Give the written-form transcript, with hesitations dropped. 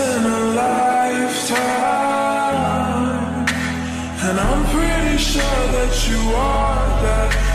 in a lifetime, and I'm pretty sure that you are that.